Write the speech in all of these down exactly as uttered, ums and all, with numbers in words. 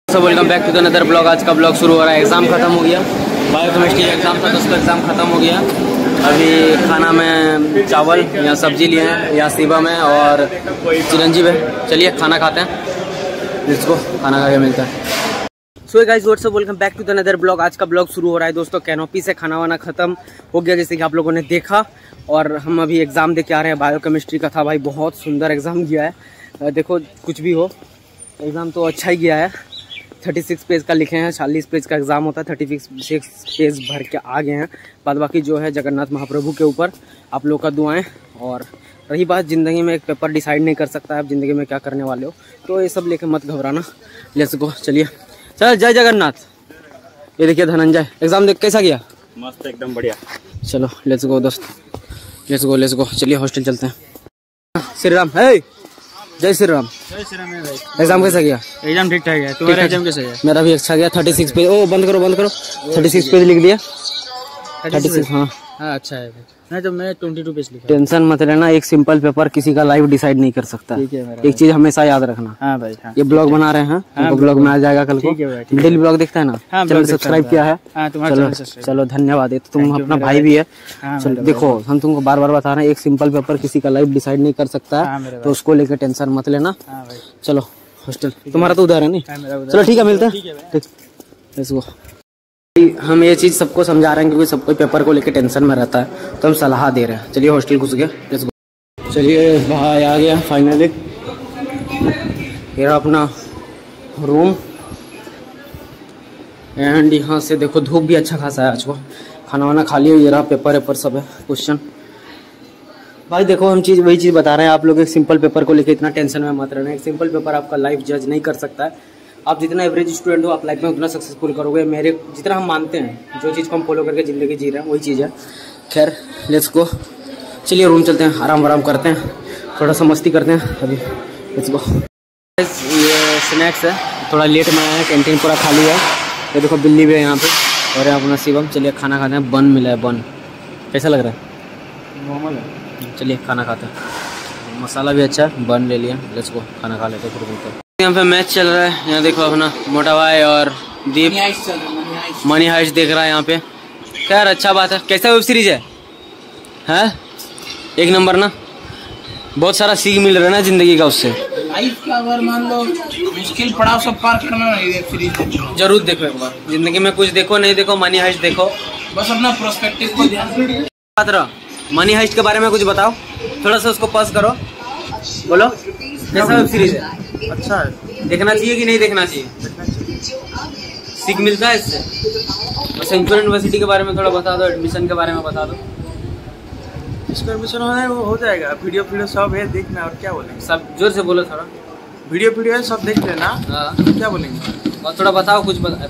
So welcome back to the another blog. आज का blog शुरू हो रहा है। एग्ज़ाम खत्म हो गया, बायोकेमिस्ट्री एग्ज़ाम था, दोस्तों एग्ज़ाम खत्म हो गया। अभी खाना में चावल या सब्जी लिए हैं, या सीबा में और चिरंजीव है। चलिए खाना खाते हैं, जिसको खाना खा के मिलता है। So guys what's up, welcome back to the another blog. आज का ब्लॉग शुरू हो रहा है दोस्तों। कैनोपी से खाना वाना खत्म हो गया, जैसे कि आप लोगों ने देखा। और हम अभी एग्ज़ाम दे के आ रहे हैं। बायोकेमिस्ट्री का था भाई, बहुत सुंदर एग्ज़ाम गया है। देखो कुछ भी हो, एग्ज़ाम तो अच्छा ही गया है। छत्तीस पेज का लिखे हैं, चालीस पेज का एग्ज़ाम होता है। छत्तीस पेज भर के आ गए हैं। बाद बाकी जो है जगन्नाथ महाप्रभु के ऊपर आप लोग का दुआएं। और रही बात, ज़िंदगी में एक पेपर डिसाइड नहीं कर सकता है आप ज़िंदगी में क्या करने वाले हो, तो ये सब लेके मत घबराना। लेट्स गो, चलिए चल। जय जगन्नाथ। ये देखिए धनंजय, एग्ज़ाम देख कैसा गया? मस्त, एकदम बढ़िया। चलो लेट्स गो दोस्त, लेट्स गो लेट्स गो चलिए हॉस्टल चलते हैं। श्री राम है, जय श्री राम। जय श्री राम भाई। एग्जाम कैसा गया? एग्जाम ठीक ठाक है। तुम्हारा एग्जाम कैसा गया? मेरा भी अच्छा गया। थर्टी सिक्स पेज, ओ बंद करो बंद करो, थर्टी सिक्स पेज लिख दिया। थर्टी सिक्स, हाँ हाँ अच्छा है। नहीं तो मैं ट्वेंटी टू पेज लिखा। टेंशन मत लेना, एक सिंपल पेपर किसी का लाइफ डिसाइड नहीं कर सकता। ठीक है मेरा एक चीज हमेशा याद रखना। हाँ भाई हाँ। ये ब्लॉग बना रहे हैं, हाँ, ब्लॉग में आ जाएगा कल को। डेली ब्लॉग देखता है ना, चैनल सब्सक्राइब किया है? हाँ, चलो चलो धन्यवाद। ये तो तुम अपना भाई भी है। चलो देखो, हम तुमको बार बार बता रहे हैं, एक सिंपल पेपर किसी का लाइफ डिसाइड नहीं कर सकता है, तो उसको लेकर टेंशन मत लेना। चलो हॉस्टल, तुम्हारा तो उधर है नहीं? चलो ठीक है, मिलते हैं। ठीक, लेट्स गो। हम ये चीज़ सबको समझा रहे हैं क्योंकि सबको पेपर को लेकर टेंशन में रहता है, तो हम सलाह दे रहे हैं। चलिए हॉस्टल घुस गया, लेट्स गो। चलिए भाई आ गया फाइनली। ये अपना रूम, एंड यहाँ से देखो धूप भी अच्छा खासा है आज को। खाना वाना खा लिया, ये रहा पेपर वेपर सब है, क्वेश्चन। भाई देखो, हम चीज़ वही चीज़ बता रहे हैं आप लोग, एक सिंपल पेपर को लेकर इतना टेंशन में मत रहना। एक सिंपल पेपर आपका लाइफ जज नहीं कर सकता है। आप जितना एवरेज स्टूडेंट हो, आप लाइफ में उतना सक्सेसफुल करोगे। मेरे जितना हम मानते हैं, जो चीज़ को हम फॉलो करके ज़िंदगी जी रहे हैं, वही चीज़ है। खैर लेट्स गो, चलिए रूम चलते हैं, आराम आराम करते हैं, थोड़ा सा मस्ती करते हैं अभी। Let's go. ये स्नैक्स है, थोड़ा लेट में आया है, कैंटीन पूरा खाली है। ये देखो बिल्ली भी है यहाँ पे, और यहाँ अपना शिवम। चलिए खाना खाते हैं। बन मिला है, बन कैसा लग रहा है? नॉर्मल है। चलिए खाना खाते हैं। मसाला भी अच्छा है, बन ले लिया। लेट्स गो, खाना खा लेते हैं, फिर मिलते हैं। यहाँ पे मैच चल रहा है। यहाँ देखो अपना मोटा भाई और दीप मनी हाइस्ट देख रहा है यहाँ पे। खैर अच्छा बात है। कैसा वेब सीरीज है? हैं एक नंबर ना, बहुत सारा सीख मिल रहा है ना जिंदगी का उससे। लाइफ का अगर मान लो मुश्किल पड़ाव सब पार करना है, वेब सीरीज जरूर देखो एक बार जिंदगी में। कुछ देखो नहीं देखो, मनी हाइस्ट देखो, बस अपना प्रोस्पेक्टिव को ध्यान बात रहा। मनी हाइस्ट के बारे में कुछ बताओ, थोड़ा सा उसको पास करो, बोलो कैसा वेब सीरीज है? अच्छा है, देखना चाहिए कि नहीं देखना चाहिए? सीख मिलता है इससे। सेंचुरी यूनिवर्सिटी के बारे में थोड़ा बता दो, एडमिशन के बारे में बता दो। इसका एडमिशन होना है, वो हो जाएगा। वीडियो वीडियो सब है, देखना। और क्या बोलेंगे? सब जोर से बोलो थोड़ा। वीडियो वीडियो है, सब देख लेना। हाँ, क्या बोलेंगे? और थोड़ा बताओ कुछ बता।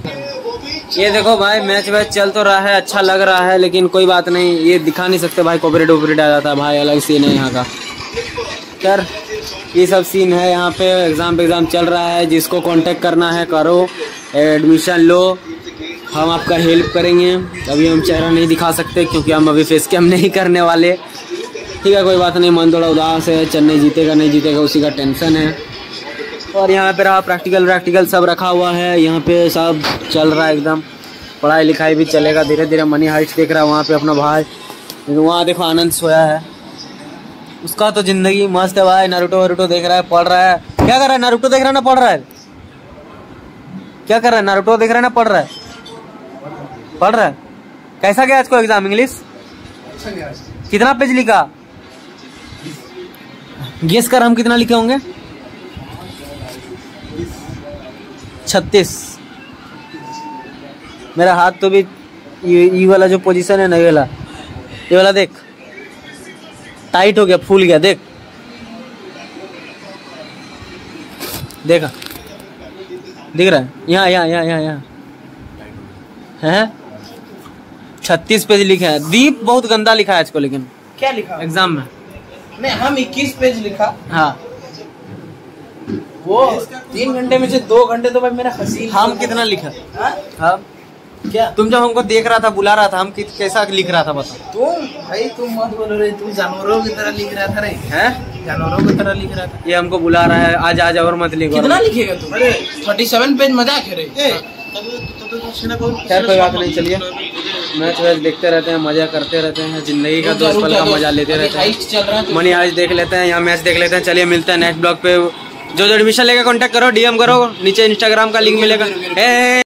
ये देखो भाई, मैच वैच चल तो रहा है, अच्छा लग रहा है, लेकिन कोई बात नहीं, ये दिखा नहीं सकते भाई, कॉपीराइट वॉपीराइट आ जाता है भाई, अलग सीन है यहाँ का। खैर ये सब सीन है यहाँ पे। एग्ज़ाम पे एग्ज़ाम चल रहा है, जिसको कांटेक्ट करना है करो, एडमिशन लो, हम आपका हेल्प करेंगे। अभी हम चेहरा नहीं दिखा सकते क्योंकि हम अभी फेस कैम नहीं करने वाले। ठीक है, कोई बात नहीं। मन थोड़ा उदास है, चेन्नई जीतेगा नहीं जीतेगा उसी का टेंशन है। और यहाँ पे रहा प्रैक्टिकल प्रैक्टिकल सब रखा हुआ है, यहाँ पे सब चल रहा है एकदम। पढ़ाई लिखाई भी चलेगा धीरे धीरे। मनी हाइस्ट देख रहा है वहाँ पे अपना भाई, वहाँ देखो आनंद सोया है, उसका तो जिंदगी मस्त है भाई। नारुतो वारुतो देख रहा है, पढ़ रहा है। क्या कर रहा है? नारुतो देख रहा है ना पढ़ रहा है? क्या कर रहा है? नारुतो देख रहा है ना पढ़ रहा है? पढ़ रहा है। कैसा गया आज को एग्जाम? इंग्लिश कितना पेज लिखा? गेस कर, हम कितना लिखे होंगे? छत्तीस। मेरा हाथ तो भी ये, ये वाला जो पोजीशन है ना, ये वाला ये वाला देख, टाइट हो गया, फूल गया। देख देखा, दिख रहा है? यहाँ यहाँ यहाँ यहाँ यहाँ है। छत्तीस पेज लिखे हैं। दीप बहुत गंदा लिखा है आज को, लेकिन क्या लिखा एग्जाम में? नहीं, हम इक्कीस पेज लिखा। हाँ, वो तीन घंटे में से दो घंटे तो भाई मेरा हसीन। हम कितना लिखा? हाँ क्या? तुम जब हमको देख रहा था, बुला रहा था, हम कैसा लिख रहा था बता? तुम भाई तुम मत बोलो रे, तुम जानवरों की तरह लिख रहा था रे। हैं? जानवरों की तरह लिख रहा था। ये हमको बुला रहा है, आज आज और मत लिखो। कितना लिखेगा तू? अरे थर्टी सेवन पेज मजाक है रे। खैर कोई बात नहीं, चलिए मैच वैच देखते रहते हैं, मजा करते रहते हैं, जिंदगी का दो पल का मजा लेते रहते हैं। मनी आज देख लेते हैं, यहाँ मैच देख लेते हैं। चलिए मिलते हैं नेक्स्ट ब्लॉग पे। जो जो एडमिशन लेकर कांटेक्ट करो, डीएम करो, नीचे इंस्टाग्राम का लिंक मिलेगा।